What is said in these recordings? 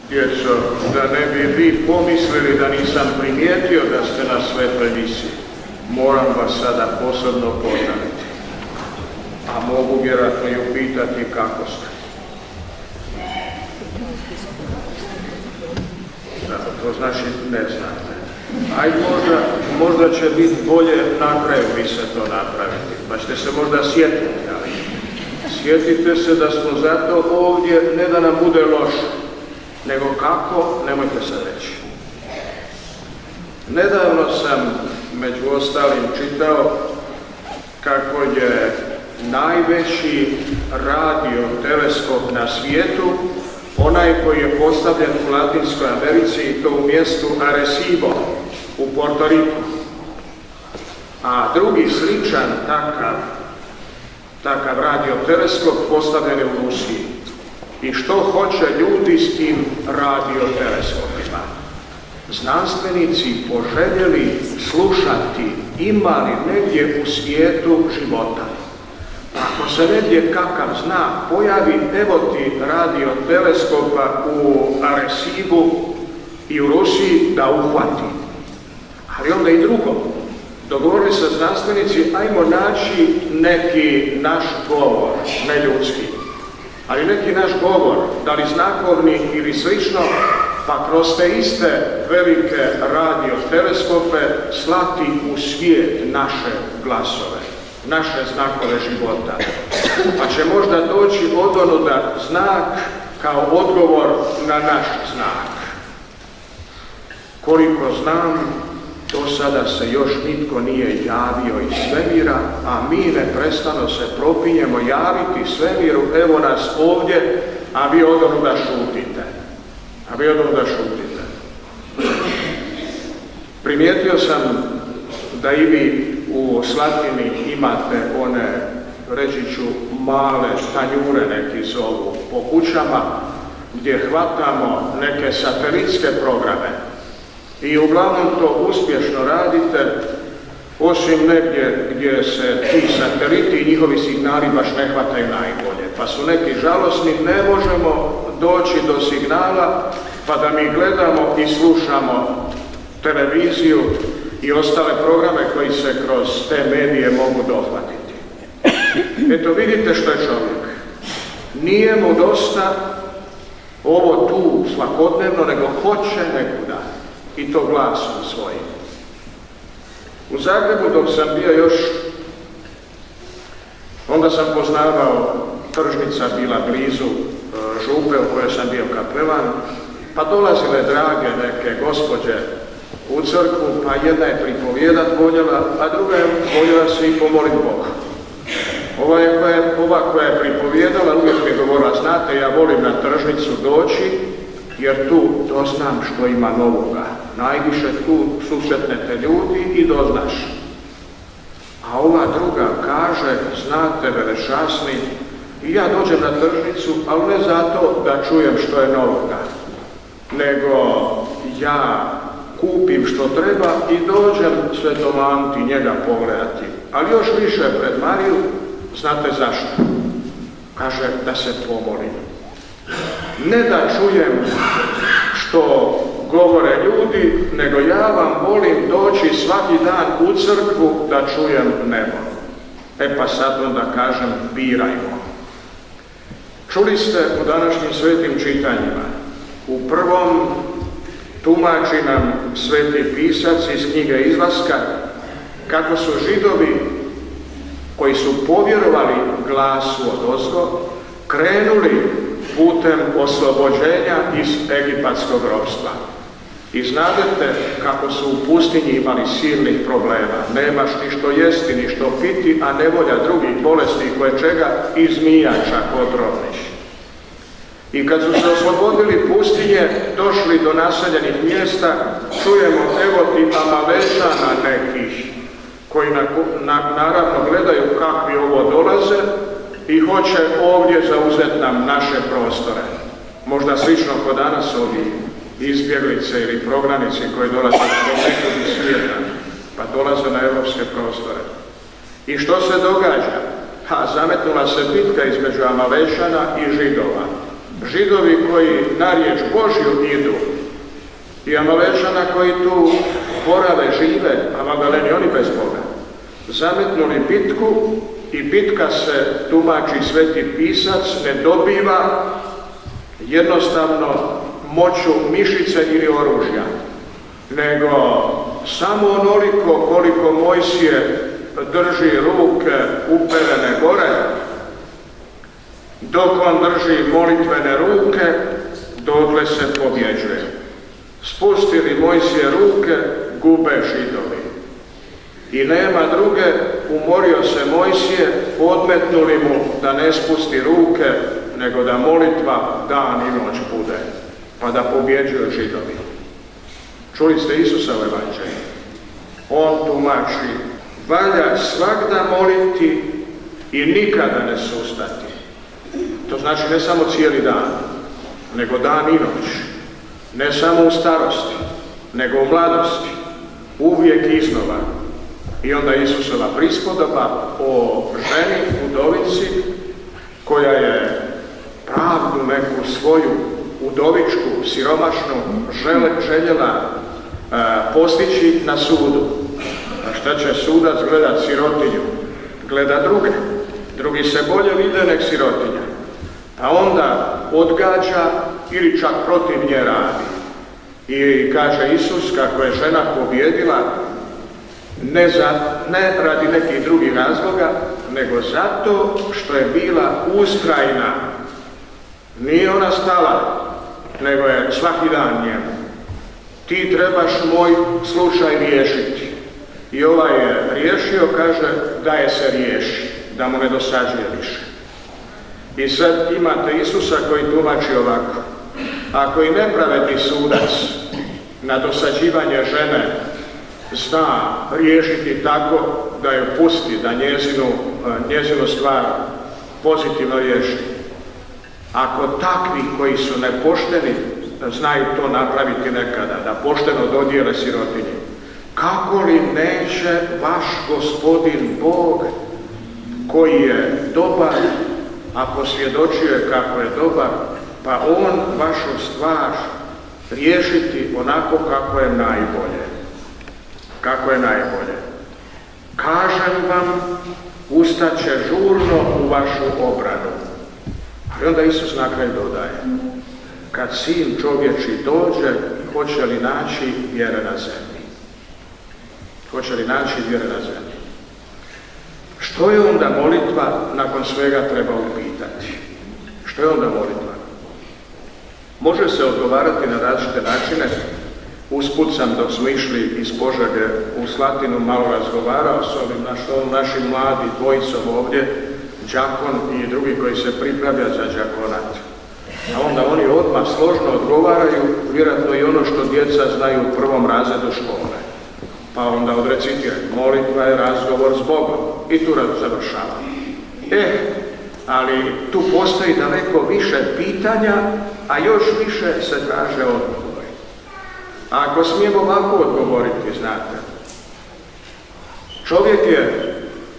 Djeco, da ne bi vi pomislili da nisam primijetio da ste na Svetoj misi, moram vas sada posebno pozdraviti. A mogu vjerojatno i upitati kako ste. To znači ne znate. Ajde, možda će biti bolje na kraju vi se to napraviti, pa ćete se možda sjetiti, ali sjetite se da smo zato ovdje ne da nam bude loše, nego kako, nemojte se reći. Nedavno sam među ostalim čitao kako je najveći radioteleskop na svijetu onaj koji je postavljen u Latinskoj Americi i to u mjestu Arecibo u Porto Riku. A drugi sličan takav radioteleskop postavljen je u Rusiji. I što hoće ljudi s tim radioteleskopima? Znanstvenici poželjeli slušati ima li negdje u svijetu života. Ako se negdje kakav znak pojavi, evo ti radioteleskopa u Arecibu i u Rusiji da uhvati. Ali onda i drugo. Dogovorili se znanstvenici, ajmo naći neki naš govor, ne ljudski, ali neki naš govor, da li znakovni ili slično, pa kroz te iste velike radioteleskope slati u svijet naše glasove, naše znakove života. Pa će možda doći od onoga znak kao odgovor na naš znak. Koliko znam, do sada se još nitko nije javio iz svemira, a mi neprestano se propinjemo javiti svemiru, evo nas ovdje, a vi od onoga šutite. Primijetio sam da i vi u Slatini imate one, reći ću, male tanjure neki zovu po kućama, gdje hvatamo neke satelitske programe. I uglavnom to uspješno radite, osim negdje gdje se ti sateliti i njihovi signali baš ne hvataju najbolje. Pa su neki žalosni, ne možemo doći do signala, pa da mi gledamo i slušamo televiziju i ostale programe koji se kroz te medije mogu dohvatiti. Eto, vidite što je čovjek. Nije mu dosta ovo tu svakodnevno, nego hoće nekuda. I to glasom svojim. U Zagrebu dok sam bio još, onda sam poznavao, tržnica bila blizu župe u kojoj sam bio kapelan, pa dolazile drage neke gospođe u crkvu, pa jedna je pripovjedat voljela, a druga je voljela se i pomoliti Boga. Ova koja je pripovjedala uvijek mi je govorila, znate, ja volim na tržnicu doći, jer tu doznam što ima novoga. Najviše tu susretnete ljudi i doznaš. A ova druga kaže, znate, velečasni, i ja dođem na tržnicu, ali ne zato da čujem što je novoga, nego ja kupim što treba i dođem Svetomanti njega pogledati. Ali još više pred Mariju, znate zašto? Kaže, da se pomolim. Ne da čujem što govore ljudi, nego ja vam volim doći svaki dan u crkvu da čujem nebo. E pa sad onda kažem, birajmo. Čuli ste u današnjim svetim čitanjima. U prvom tumači nam sveti pisac iz knjige Izlaska kako su Židovi koji su povjerovali glasu odozgo krenuli putem oslobođenja iz egipatskog ropstva. I znadete kako su u pustinji imali silnih problema. Nemaš ni što jesti, ni što piti, a nevolja drugih bolesti koje čega i zmija čak otrovniš. I kad su se oslobodili pustinje, došli do naseljenih mjesta, čujemo evo ti Amalečana nekih, koji naravno gledaju kakvi ovo dolaze i hoće ovdje zauzeti nam naše prostore. Možda slično kao danas ovi izbjeglice ili prognanici koji dolaze do nekog iz svijeta, pa dolaze na evropske prostore. I što se događa? Zametnula se bitka između Amalečana i Židova. Židovi koji na riječ Božju idu i Amalečana koji tu borave, žive, a Magdaleni oni bez Boga, zametnuli bitku i bitka se, tumači Sveti Pisac, ne dobiva jednostavno moću mišice ili oružja, nego samo onoliko koliko Mojsije drži ruke uperene gore, dok on drži molitvene ruke, dotle se pobjeđuje. Spustili Mojsije ruke, gube Židovi. I nema druge, umorio se Mojsije, podmetnuli mu da ne spusti ruke, nego da molitva dan i noć bude, pa da pobjeđuju Židovi. Čuli ste Isusa u Evanđelju? On tumači, valja svagda moliti i nikada ne sustati. To znači ne samo cijeli dan, nego dan i noć. Ne samo u starosti, nego u mladosti. Uvijek iznova. I onda Isusova prispodoba o ženi, udovici, koja je pravdu neku svoju udovičku, siromašnu, željela postići na sudu. A šta će sudac gledat sirotinju? Gleda druge. Drugi se bolje vide nek sirotinja. A onda odgađa ili čak protiv nje radi. I kaže Isus kako je žena pobjedila ne radi nekih drugih razloga, nego zato što je bila ustrajna. Nije ona stala, nego je svaki dan njemu. Ti trebaš moj slučaj riješiti. I ovaj je riješio, kaže da je se riješi, da mu ne dosađuje više. I sad imate Isusa koji tumači ovako. Ako i nepravedni sudac na dosađivanje žene zna riješiti tako da ju pusti, da njezinu stvar pozitivno riješi. Ako takvi koji su nepošteni znaju to napraviti nekada, da pošteno dodijele sirotinji, kako li neće vaš Gospodin Bog, koji je dobar, ako svjedočuje kako je dobar, pa on vašu stvar riješiti onako kako je najbolje. Kako je najbolje. Kažem vam, ustat će žurno u vašu obranu. I onda Isus na kraju dodaje, kad Sin čovječi dođe, hoće li naći vjere na zemlji? Hoće li naći vjere na zemlji? Što je onda molitva nakon svega treba upitati? Što je onda molitva? Može se odgovarati na različite načine. Usput sam, dok smo išli iz Požege u Slatinu, malo razgovarao s ovim našim mladi dvojicom ovdje, đakon i drugi koji se pripravlja za đakonat. A onda oni odmah složno odgovaraju, vjerojatno i ono što djeca znaju u prvom razredu škole. Pa onda odrecitiraju, molitva je razgovor s Bogom. I tu završava. Ali tu postoji daleko više pitanja, a još više se traže odgovori. A ako smijemo ovako odgovoriti, znate, čovjek je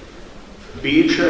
biće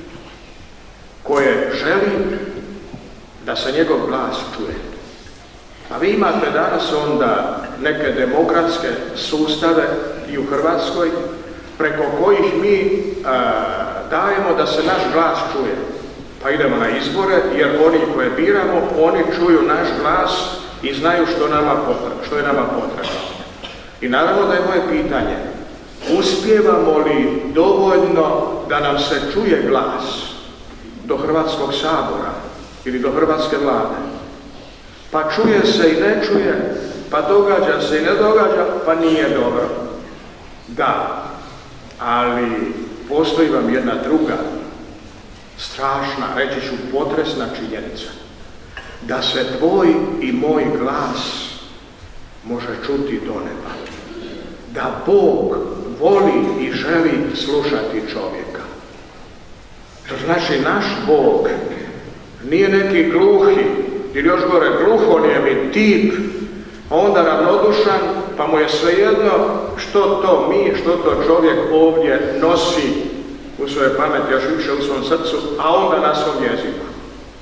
koje želi da se njegov glas čuje. A vi imate danas onda neke demokratske sustave i u Hrvatskoj preko kojih mi dajemo da se naš glas čuje. Pa idemo na izbore jer oni koje biramo, oni čuju naš glas i znaju što je nama potrebno. I naravno da je moje pitanje, uspijevamo li dovoljno da nam se čuje glas do Hrvatskog sabora ili do Hrvatske vlade? Pa čuje se i ne čuje, pa događa se i ne događa, pa nije dobro. Da, ali postoji vam jedna druga, strašna, reći ću potresna činjenica. Da se tvoj i moj glas može čuti do neba. Da Bog voli i želi slušati čovjeka. To znači naš Bog nije neki gluhi ili još gore gluhonijemi tip, onda ravnodušan, pa mu je svejedno što to čovjek ovdje nosi u svojoj pameti, još više u svom srcu, a onda na svom jeziku.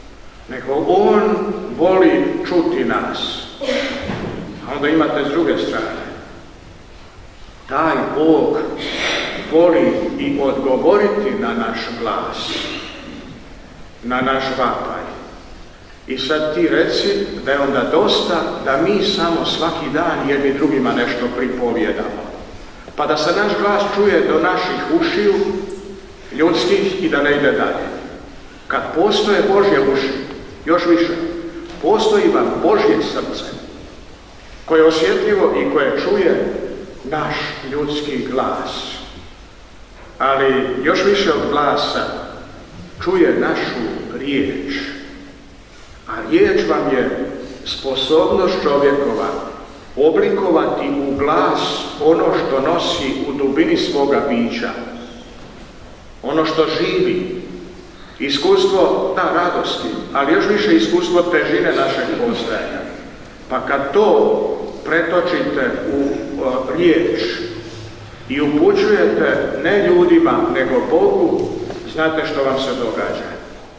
nego on voli čuti nas. A onda imate s druge strane, taj Bog voli i odgovoriti na naš glas, na naš vapaj. I sad ti reci da je onda dosta da mi samo svaki dan jedni drugima nešto pripovjedamo. Pa da se naš glas čuje do naših ušiju, ljudskih, i da ne ide dalje. Kad postoje Božje uši, još više, postoji vam Božje srce, koje je osjetljivo i koje čuje naš ljudski glas. Ali još više od glasa čuje našu riječ. A riječ vam je sposobnost čovjekova oblikovati u glas ono što nosi u dubini svoga bića, ono što živi, iskustvo radosti, ali još više iskustvo težine našeg postojanja. Pa kad to pretočite u riječ i upućujete ne ljudima, nego Bogu, znate što vam se događa.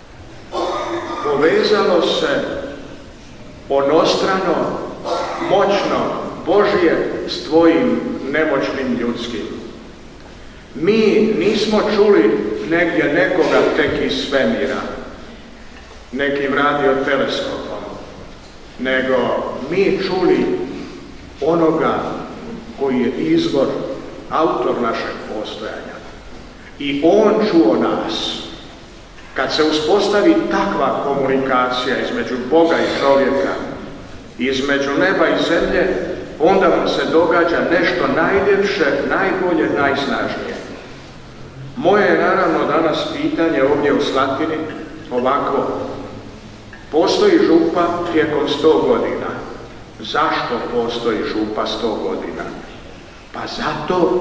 Povezalo se onostrano, moćno Božje s tvojim nemoćnim ljudskim. Mi nismo čuli negdje nekoga tek iz svemira, nekim radioteleskopom, nego mi čuli onoga koji je izvor, autor našeg postojanja. I on čuo nas. Kad se uspostavi takva komunikacija između Boga i čovjeka, između neba i zemlje, onda vam se događa nešto najljepše, najbolje, najsnažnije. Moje je naravno danas pitanje ovdje u Slatini ovako. Postoji župa tijekom 100 godina. Zašto postoji župa 100 godina? Pa zato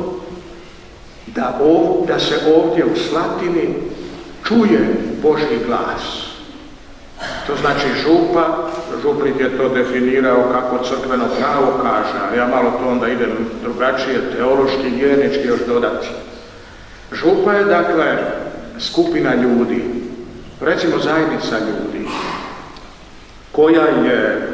da se ovdje u Slatini čuje Božji glas. To znači župa, župnik je to definirao kako crkveno pravo kaže, a ja malo to onda idem drugačije, teološki, vjernički još dodati. Župa je dakle skupina ljudi, recimo zajednica ljudi, koja je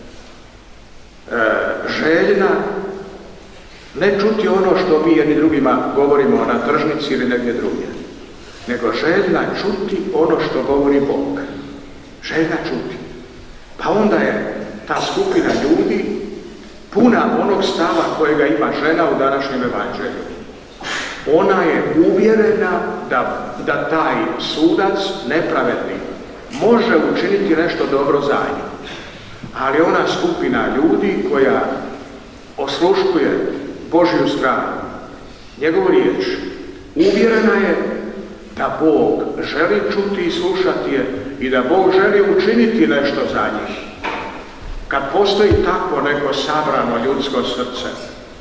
željna ne čuti ono što mi jedni drugima govorimo na tržnici ili negdje drugdje, nego željna čuti ono što govori Bog. Željna čuti. Pa onda je ta skupina ljudi puna onog stava kojega ima žena u današnjem evanđelju. Ona je uvjerena da taj sudac nepravedni može učiniti nešto dobro za nju. Ali ona skupina ljudi koja osluškuje Božju stranu, njegovu riječ, uvjerena je da Bog želi čuti i slušati je i da Bog želi učiniti nešto za njih. Kad postoji takvo neko sabrano ljudsko srce,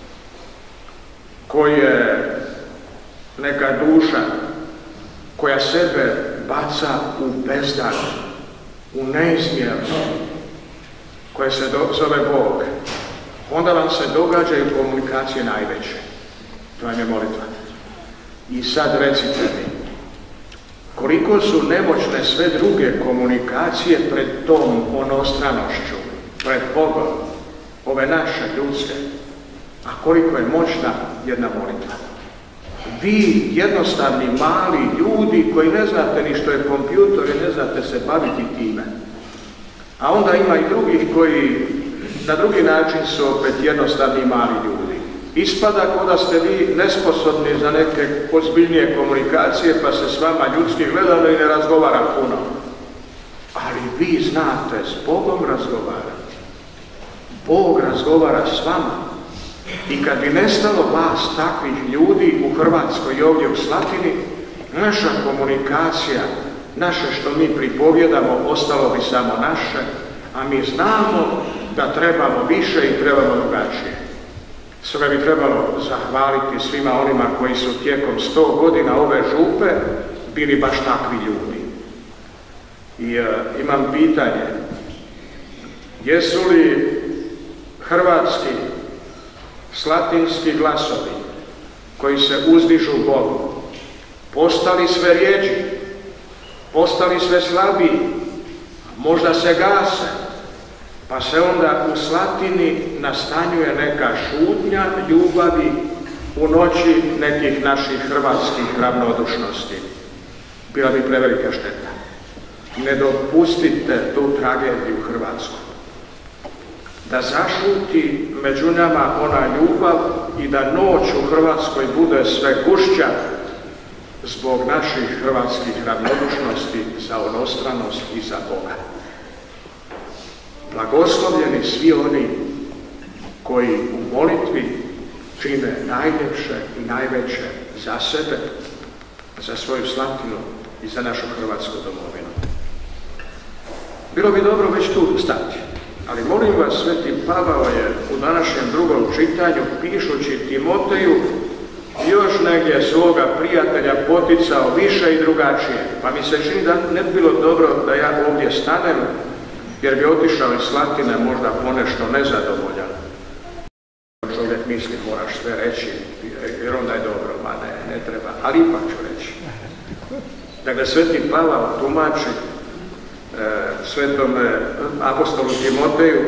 koje neka duša koja sebe baca u bezdan, u neizmjerno, koje se zove Bog, onda vam se događaju komunikacije najveće. To vam je molitva. I sad recite mi, koliko su nemoćne sve druge komunikacije pred tom onostranošću, pred Bogom, ove naše ljudske, a koliko je moćna jedna molitva. Vi, jednostavni, mali ljudi koji ne znate ni što je kompjutor i ne znate se baviti time. A onda ima i drugih koji na drugi način su opet jednostavni mali ljudi. Ispada kao da ste vi nesposobni za neke ozbiljnije komunikacije, pa se s vama ljudski gledano i ne razgovara puno. Ali vi znate s Bogom razgovarati. Bog razgovara s vama. I kad bi nestalo vas takvih ljudi u Hrvatskoj i ovdje u Slatini, naša komunikacija, naše što mi pripovjedamo, ostalo bi samo naše, a mi znamo da trebamo više i trebamo drugačije. Stoga bi trebalo zahvaliti svima onima koji su tijekom 100 godina ove župe bili baš takvi ljudi. I imam pitanje, jesu li hrvatski, slatinski glasovi koji se uzdižu Bogu postali sve rijeđi, postali sve slabiji, možda se gase, pa se onda u Slatini nastanjuje neka šutnja ljubavi u noći nekih naših hrvatskih ravnodušnosti. Bila bi prevelika šteta. Ne dopustite tu tragediju Hrvatsku. Da zašuti među nama ona ljubav i da noć u Hrvatskoj bude sve gušća zbog naših hrvatskih ravnodušnosti za onostranost i za Boga. Blagoslovljeni svi oni koji u molitvi čine najljepše i najveće za sebe, za svoju Slatinu i za našu Hrvatsku domovinu. Bilo bi dobro već tu stati, ali molim vas, Sveti Pavao je u današnjem drugom čitanju, pišući Timoteju, još negdje svoga prijatelja poticao više i drugačije, pa mi se čini da ne bi bilo dobro da ja ovdje stanem, jer bi otišao iz Slatine možda ponešto nezadovoljan. Čovjek misli, moraš sve reći, jer onda je dobro, ma ne treba, ali ipak ću reći. Dakle, Sveti Pavao tumači svetom apostolu Timoteju,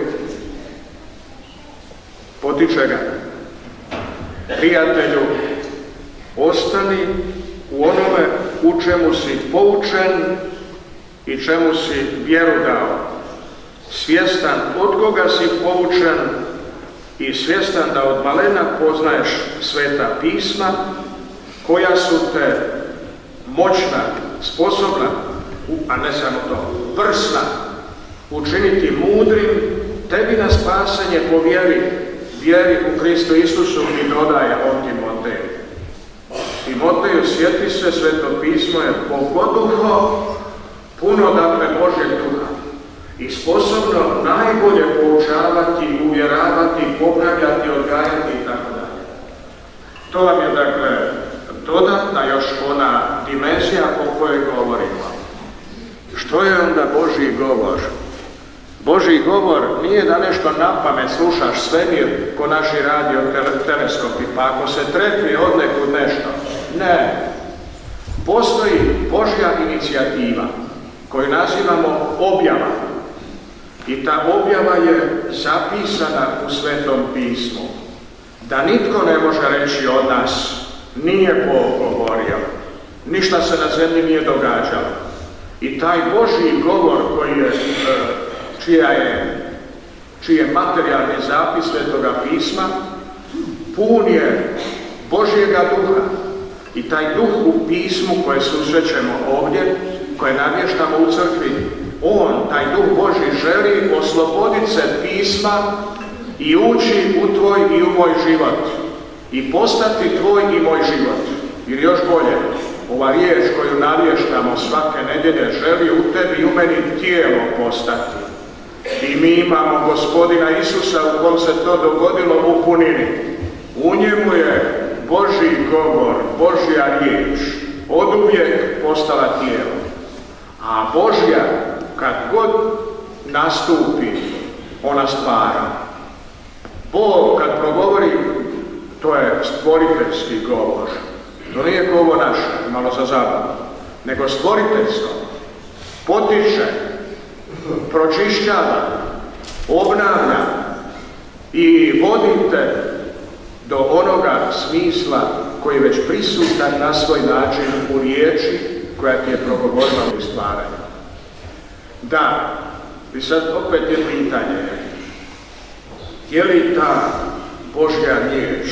potiče ga: prijatelju, ostani u onome u čemu si poučen i čemu si vjeru dao, svjestan od koga si poučen i svjestan da od malena poznaješ Sveta pisma, koja su te moćna, sposobna, a ne samo to, vrsna, učiniti mudrim tebi na spasenje po vjeri u Kristu Isusu, i dodaje on Timoteju. Timoteju, sjeti se, Sveto pismo je pogoduho, puno dakle Božjeg duha i sposobno najbolje poučavati, uvjeravati, popravljati, odgajati i tako dalje. To vam je dakle dodatna još ona dimenzija o kojoj govorimo. Što je onda Božji govor? Božji govor nije da nešto napamet slušaš svemir ko naši radio teleskopi, pa ako se trefi odnekud nešto. Ne. Postoji Božja inicijativa koju nazivamo objava. I ta objava je zapisana u Svetom pismu. Da nitko ne može reći od nas: nije Bog govorio, ništa se na zemlji nije događalo. I taj Božji govor čiji je materijalni zapis Svetoga pisma, pun je Božjega duha. I taj duh u pismu koje susrećemo ovdje, koje navještamo u crkvi, taj duh Božji želi osloboditi se pisma i ući u tvoj i u moj život. I postati tvoj i moj život. Ili još bolje, ova riječ koju navještamo svake nedjelje želi u tebi i u meni tijelo postati. I mi imamo Gospodina Isusa u kom se to dogodilo u punini. U njemu je Božji govor, Božja riječ oduvijek postala tijelo. A Božja, kad god nastupi, ona stvara. Bog kad progovori, to je stvoriteljski govor. To nije govor naše, malo za zabavu, nego stvoriteljsko. Potiče, pročišćava, obnavlja i vodite do onoga smisla koji je već prisutan na svoj način u riječi koja ti je progovorila u stvaranju. Da, i sad opet je pitanje, je li ta Božja riječ,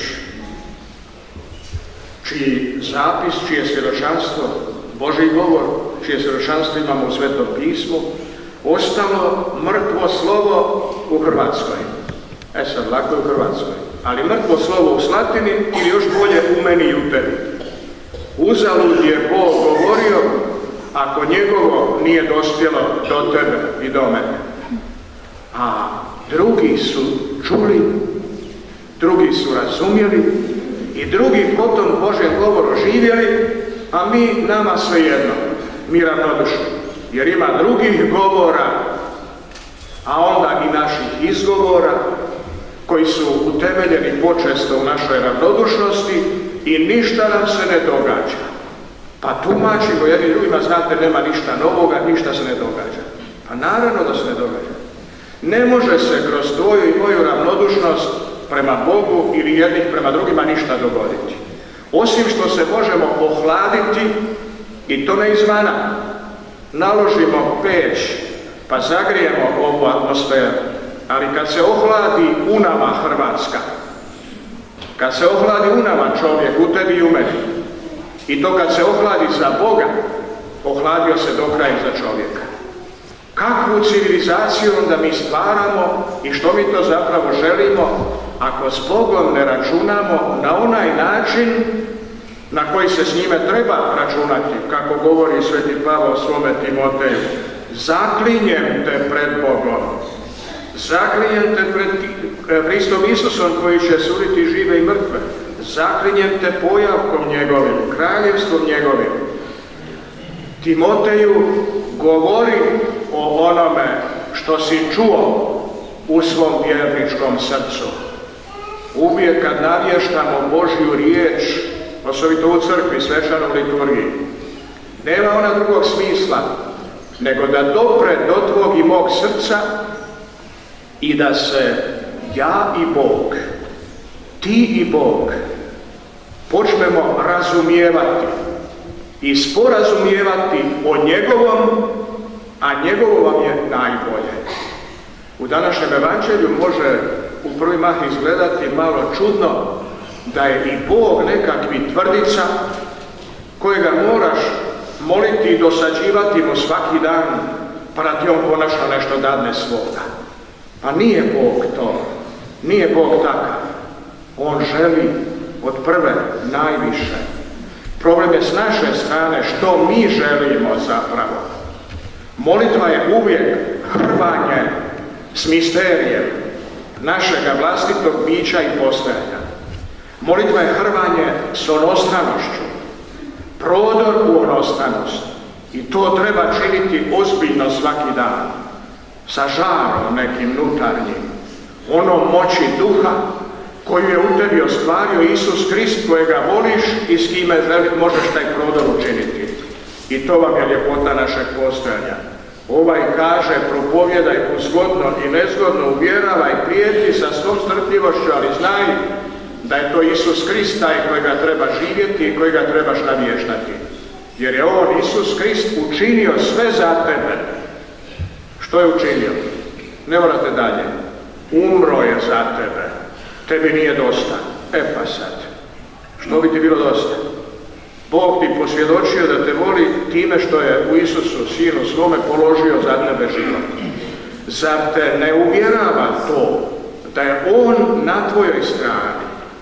čiji zapis, čije svjedočanstvo, Božji govor, čije svjedočanstvo imamo u Svetom pismu, ostalo mrtvo slovo u Hrvatskoj? Sad, lako je u Hrvatskoj. Ali mrtvo slovo u Slatini ili još bolje u meni i u tebi. Uzalud je Bog govorio ako njegovo nije dospjelo do tebe i do mene. A drugi su čuli, drugi su razumjeli i drugi potom Božjem govoru živjeli, a nama svejedno, mi ravnodušni. Jer ima drugih govora, a onda i naših izgovora, koji su utemeljeni počesto u našoj ravnodušnosti i ništa nam se ne događa. Pa tumačimo jedni drugima, znate, nema ništa novoga, ništa se ne događa. Pa naravno da se ne događa. Ne može se kroz tvoju i moju ravnodušnost prema Bogu ili jednih prema drugima ništa dogoditi. Osim što se možemo ohladiti, i to ne izvana. Naložimo peć, pa zagrijemo ovu atmosferu. Ali kad se ohladi u nama Hrvatska, kad se ohladi u nama čovjek, u tebi i u meni, i to kad se ohladi za Boga, ohladio se do kraja za čovjeka. Kakvu civilizaciju onda mi stvaramo i što mi to zapravo želimo ako s Bogom ne računamo na onaj način na koji se s njime treba računati, kako govori sveti Pavao svome Timoteju. Zaklinjem te pred Bogom, zaklinjem te pred Hristom Isusom koji će suditi žive i mrtve, zaklinjem te pojavkom njegovim, kraljevstvom njegovim. Timoteju, govori o onome što si čuo u svom vjerničkom srcu. Uvijek kad navještamo Božju riječ, osobito u crkvi, svečanoj liturgiji, nema ona drugog smisla nego da dopre do tvog i mog srca i da se ja i Bog, ti i Bog, počnemo razumijevati i sporazumijevati o njegovom, a njegovo vam je najbolje. U današnjem evanđelju može u prvi mah izgledati malo čudno da je i Bog nekakvi tvrdica kojega moraš moliti i dosađivati mu svaki dan, pa da ti on konačno nešto dadne svoga. Pa nije Bog to, nije Bog takav. On želi od prve najviše. Problem je s naše strane što mi želimo zapravo. Molitva je uvijek hrvanje s misterijem našega vlastitog bića i postojanja. Molitva je hrvanje s onostranošću, prodor u onostranost. I to treba činiti ozbiljno svaki dan, sa žarom nekim unutarnjim, onom moći duha koju je u tebi ostvario Isus Krist, kojega voliš i s kime možeš taj prodor učiniti. I to vam je ljepota našeg postojanja. Ovaj kaže, propovjedaj uzgodno i nezgodno, uvjeravaj, prijeti sa svom strpljivošću, ali znaj da je to Isus Krist taj kojega treba živjeti i kojega trebaš navještati. Jer je on, Isus Krist, učinio sve za tebe. Što je učinio? Ne morate dalje. Umro je za tebe. Tebi nije dosta. E pa sad, što bi ti bilo dosta? Bog ti posvjedočio da te voli time što je u Isusu, Sinu svome, položio za tebe život. Zar te ne uvjerava to da je on na tvojoj strani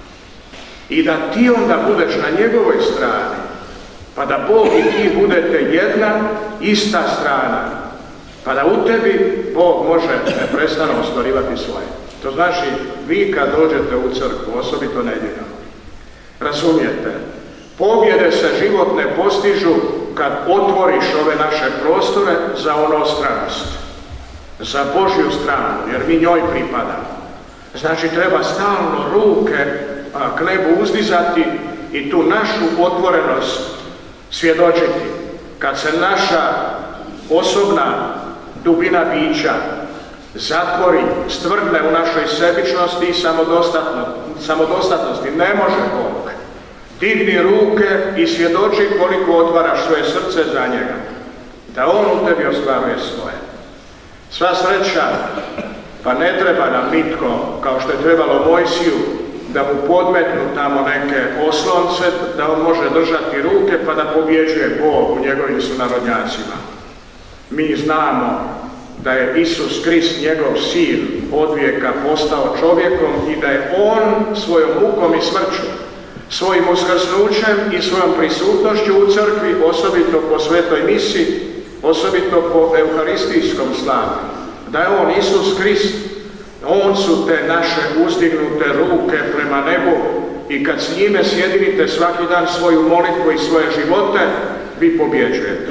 i da ti onda budeš na njegovoj strani, pa da Bog i ti budete jedna, ista strana, pa da u tebi Bog može neprestano ostvarivati svoje. To znači, vi kad dođete u crkvu, osobito nedjeljom, razumijete, pobjede se život ne postižu kad otvoriš ove naše prostore za onostranost, za Božju stranu, jer mi njoj pripadamo. Znači, treba stalno ruke k nebu uzdizati i tu našu otvorenost svjedočiti. Kad se naša osobna dubina bića zatvori, stvrdne u našoj sebičnosti i samodostatnosti, ne može Bog. Digni ruke i svjedoči koliko otvaraš svoje srce za njega, da on u tebi ostvaruje svoje. Sva sreća, pa ne treba nam nitko, kao što je trebalo Mojsiju, da mu podmetnu tamo neke oslonce, da on može držati ruke pa da pobjeđuje Bog u njegovim sunarodnjacima. Mi znamo da je Isus Krist, njegov sin, od vijeka postao čovjekom i da je on svojom mukom i smrću, svojim uskrsnućem i svojom prisutnošću u crkvi, osobito po svetoj misi, osobito po euharistijskom slavu, da je on, Isus Krist, on su te naše uzdignute ruke prema nebu i kad s njime sjedinite svaki dan svoju molitvu i svoje živote, vi pobjeđujete.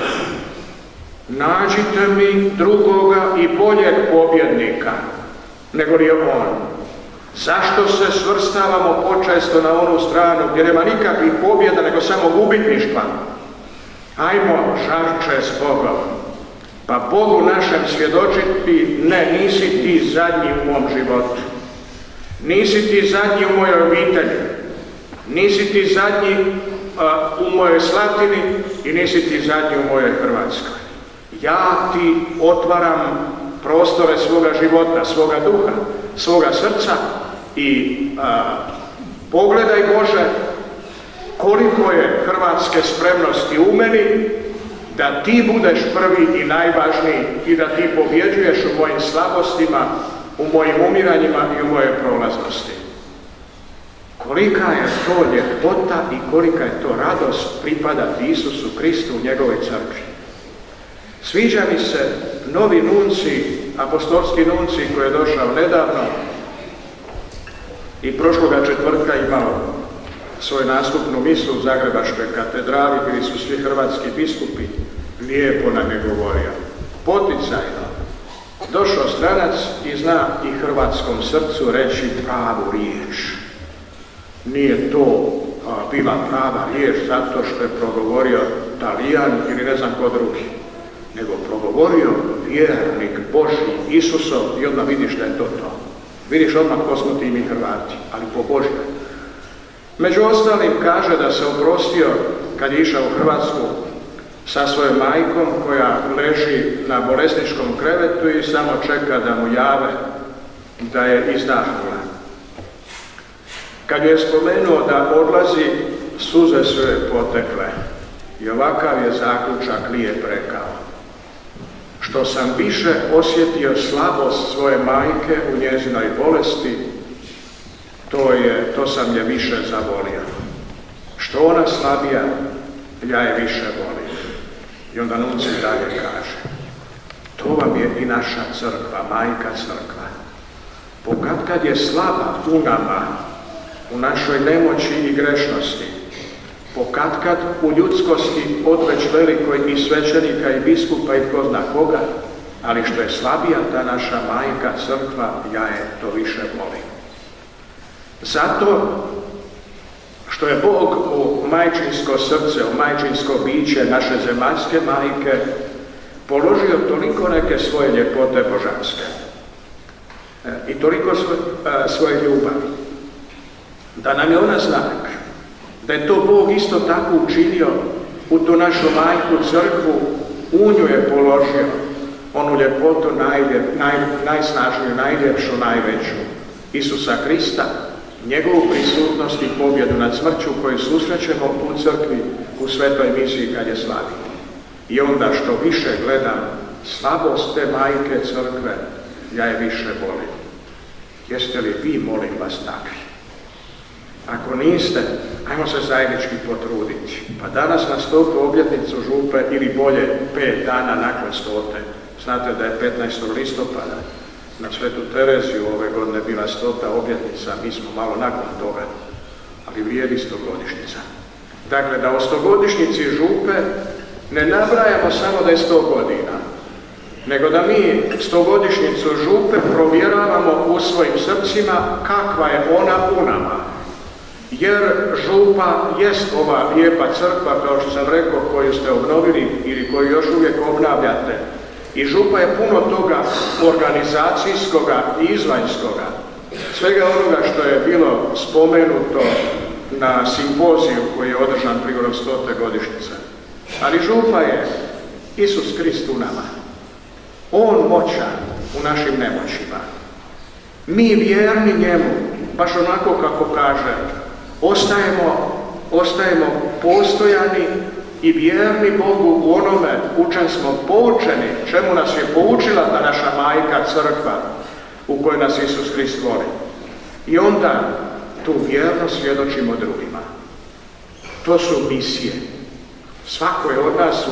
Nađite mi drugoga i boljeg pobjednika nego li je on. Zašto se svrstavamo počesto na onu stranu gdje nema nikakvih pobjeda nego samo gubitništva? Ajmo žarče s Bogom. pa Bogu našem svjedočiti: ne, nisi ti zadnji u mom životu, nisi ti zadnji u mojoj obitelji, nisi ti zadnji u mojoj Slatini i nisi ti zadnji u mojoj Hrvatskoj. Ja ti otvaram prostore svoga života, svoga duha, svoga srca i pogledaj, Bože, koliko je hrvatske spremnosti u meni da ti budeš prvi i najvažniji i da ti pobjeđuješ u mojim slabostima, u mojim umiranjima i u mojoj prolaznosti. Kolika je to ljepota i kolika je to radost pripadati Isusu Kristu u njegovoj crkvi. Sviđa mi se novi nunci, apostolski nunci koji je došao nedavno i prošloga četvrtka imao svoju nastupnu misu u Zagrebačkoj katedrali, bili su svi hrvatski biskupi, lijepo nam je govorio, poticajno. Došao stranac i zna i hrvatskom srcu reći pravu riječ. Nije to bila prava riječ zato što je progovorio Talijan ili ne znam ko drugi, nego progovorio vjernik Božji, Isusov, i odmah vidiš da je to to. Vidiš odmah ko smo ti mi Hrvati, ali po Božjoj. Među ostalim kaže da se oprostio kad je išao u Hrvatsku sa svojom majkom koja leži na bolesničkom krevetu i samo čeka da mu jave da je izdahnula. Kad je spomenuo da odlazi, suze su joj potekle i ovakav je zaključak lijep rekao: što sam više osjetio slabost svoje majke u njezinoj bolesti, to sam je više zavolio. Što ona slabija, ja je više volim. I onda nunci dalje kaže: to vam je i naša crkva, majka crkva. Pokatkad je slaba u nama, u našoj nemoći i grešnosti, pokatkad u ljudskosti odveć velikoj i svećenika i biskupa i ko zna koga, ali što je slabija ta naša majka crkva, ja je to više volim. Zato što je Bog u majčinsko srce, u majčinsko biće naše zemaljske majke položio toliko neke svoje ljepote božanske i toliko svoje ljubavi, da nam je ona znak da je to Bog isto tako učinio u tu našu majku crkvu. U nju je položio onu ljepotu najsnažniju, najljepšu, najveću, Isusa Krista, njegovu prisutnost i pobjedu nad smrću koju susrećemo u crkvi u svetoj misiji kad je slavimo. I onda što više gledam slabost te majke crkve, ja je više volim. Jeste li vi, molim vas, takvi? Ako niste, ajmo se zajednički potruditi. Pa danas na 100. obljetnicu župe, ili bolje 5 dana nakon 100. Znate da je 15. listopada na Svetu Tereziju ove godine bila 100. obljetnica, mi smo malo nakon toga, ali vrijedi 100-godišnjica. Dakle, da o 100-godišnjici župe ne nabrajamo samo da je 100 godina, nego da mi 100-godišnjicu župe provjeravamo u svojim srcima kakva je ona u nama. Jer župa jest ova lijepa crkva, kao što sam rekao, koju ste obnovili ili koju još uvijek obnavljate. I župa je puno toga organizacijskoga i izvanjskoga. Svega onoga što je bilo spomenuto na simpoziju koji je održan prigodom 100. godišnjice. Ali župa je Isus Krist u nama. On moćan u našim nemoćima. Mi vjerni njemu, baš onako kako kaže, ostajemo postojani i vjerni Bogu u onome u čem smo poučeni, čemu nas je poučila ta naša majka crkva u kojoj nas Isus Krist voli. I onda tu vjernost svjedočimo drugima. To su misije. Svako je od nas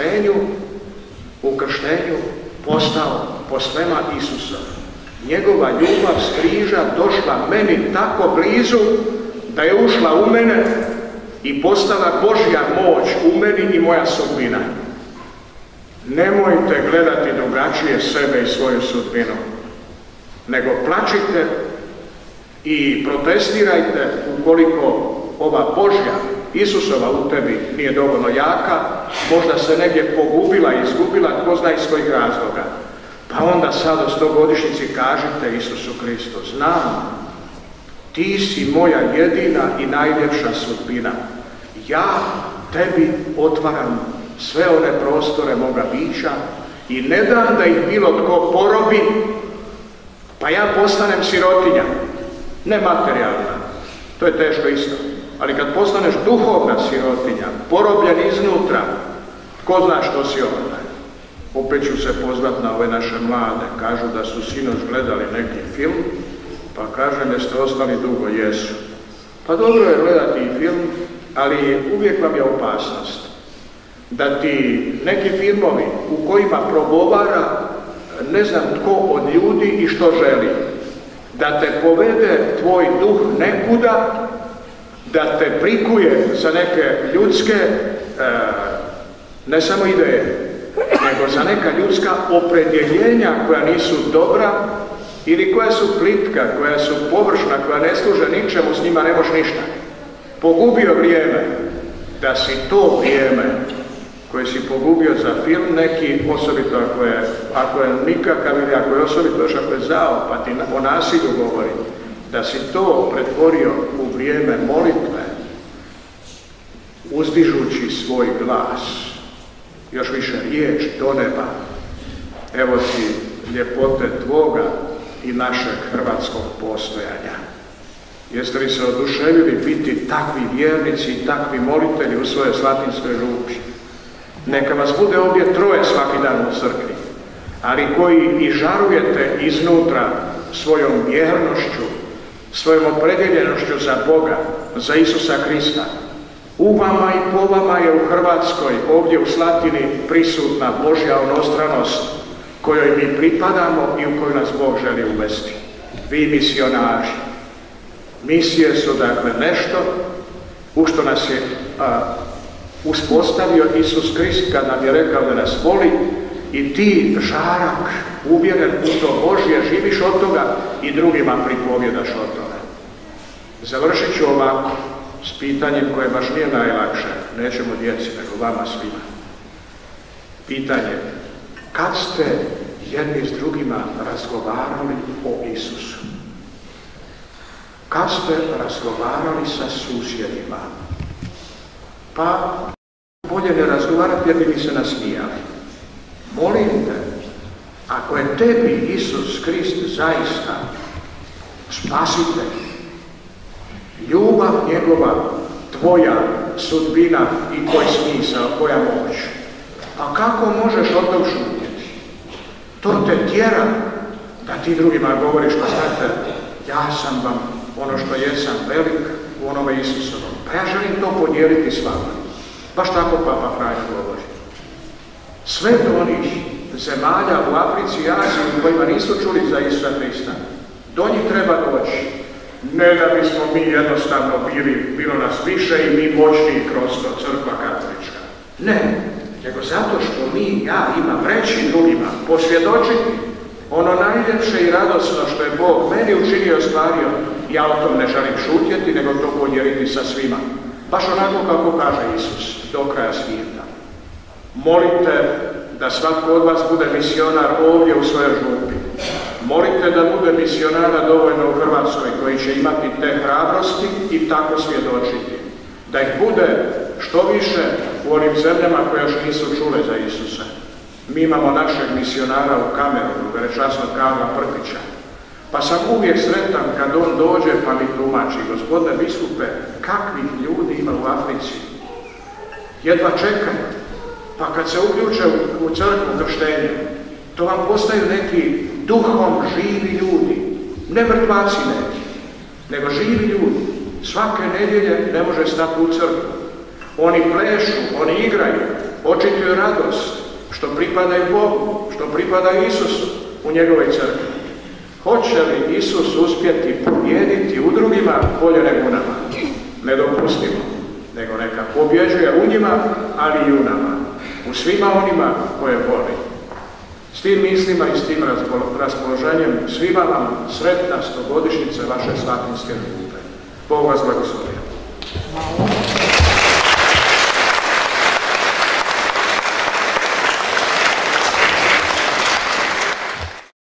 u krštenju postao posvema Isusa. Njegova ljubav s križa došla meni tako blizu da je ušla u mene i postala Božja moć u meni i moja sudbina. Nemojte gledati drugačije sebe i svoju sudbinu, nego plačite i protestirajte ukoliko ova Božja, Isusova u tebi nije dovoljno jaka možda se negdje pogubila i izgubila, tko zna iz kojih razloga. Pa onda sad o 100-godišnjici kažite Isusu Kristu, znam, ti si moja jedina i najljepša sudbina. Ja tebi otvaram sve one prostore moga bića i ne dam da ih bilo tko porobi, pa ja postanem sirotinja, ne materijalna. To je teško isto. Ali kad postaneš duhovna sirotinja, porobljen iznutra, tko zna što si onda? Opet ću se pozvat na ove naše mlade. Kažu da su sinoć gledali neki film, pa kažem jeste ostali dugo, jesu. Pa dobro je gledati i film, ali uvijek vam je opasnost da ti neki filmovi u kojima progovara ne znam tko od ljudi i što želi, da te povede tvoj duh nekuda, da te prikuje za neke ljudske, ne samo ideje, nego za neka ljudska opredjeljenja koja nisu dobra ili koja su plitka, koja su površna, koja ne služe ničemu, s njima ne možeš ništa. Pogubio vrijeme, da si to vrijeme koje si pogubio za film neki, osobito ako je nikakav ili ako je osobito još ako je zao, pa ti o nasilju govori, da si to pretvorio u vrijeme molitve, uzdižući svoj glas, još više riječ do neba, evo ti ljepote tvoga i našeg hrvatskog postojanja. Jeste li se oduševili biti takvi vjernici i takvi molitelji u svojoj Slatinskoj župi? Neka vas bude ovdje troje svaki dan u crkvi, ali koji i žarujete iznutra svojom vjernošću, svojom opredjeljenošću za Boga, za Isusa Krista. U vama i po vama je u Hrvatskoj, ovdje u Slatini, prisutna Božja onostranost kojoj mi pripadamo i u koju nas Bog želi uvesti. Vi misionaži. Misije su dakle nešto u što nas je uspostavio Isus Krist kad nam je rekao da nas voli i ti žarak, uvjeren u to Božje, živiš od toga i drugima pripovjedaš od toga. Završit ću ovako s pitanjem koje baš nije najlakše, nećemo djeci, nego vama svima. Pitanje, kad ste jedni s drugima razgovarali o Isusu? Kad ste razgovarali sa susjedima? Pa bolje ne razgovarati jer bi mi se nasmijali. Molim te, ako je tebi Isus Krist zaista spasitelj, ljubav njegova, tvoja sudbina i tvoj smisao, tvoja moć, pa kako možeš o tom šutjeti? To te tjera da ti drugima govoriš, pa znate, ja sam vam ono što jesam velik u onome Isusovom. Pa ja želim to podijeliti s vama. Baš tako Papa Franjo govori. Sve do onih zemalja u Africi i Aziji u kojima nisu čuli za Isusa Krista, do njih treba doći. Ne da bismo mi jednostavno bilo nas više i mi moćniji kroz to, crkva katolička. Ne, nego zato što ja imam reći drugima, posvjedočiti ono najljepše i radosno što je Bog meni učinio i ostvario. Ja o tom ne želim šutjeti, nego to podijeliti sa svima. Baš onako kako kaže Isus, do kraja svijeta. Molite da svatko od vas bude misionar ovdje u svojoj župi. Molite da bude misionara dovoljno u Hrvatskoj koji će imati te hrabrosti i tako svjedočiti. Da ih bude što više u onim zemljama koje još nisu čule za Isusa. Mi imamo našeg misionara u Kamerunu, velečasnog Karla Prpića. Pa sam uvijek sretan kad on dođe pa mi tumači, gospodine biskupe, kakvih ljudi ima u Africi. Jedva čekaju. Pa kad se uključe u crkvu krštenju, to vam postaju neki duhom živi ljudi. Ne mrtvaci neki, nego živi ljudi. Svake nedjelje ne može stati u crkvu. Oni plešu, oni igraju, očituju radost, što pripadaju Bogu, što pripadaju Isusu u njegovoj crkvi. Hoće li Isus uspjeti pobijediti u drugima bolje nego u nama? Ne dopustimo, nego neka pobjeđuje u njima, ali i u nama. U svima onima koje voli. S tim mislima i s tim raspoloženjem svima vam sretna 100-godišnjica vaše Slatinske župe. Bog vas blagoslovio.